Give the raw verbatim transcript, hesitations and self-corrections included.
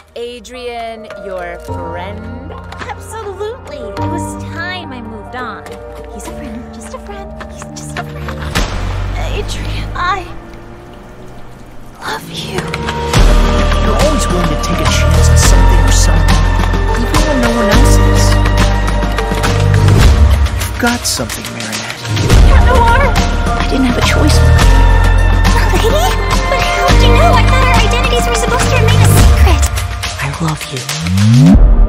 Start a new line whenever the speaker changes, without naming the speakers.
Adrien your friend?
Absolutely. It was time I moved on. He's a friend, just a friend. He's just a friend. Adrien, I love you.
You're always willing to take a chance on something or someone, even when no one else is. You've got something, Marinette.
Cat Noir!
I didn't have a choice, Lily.
Lady? But how did you know? I thought our identities were supposed to remain a secret.
I love you.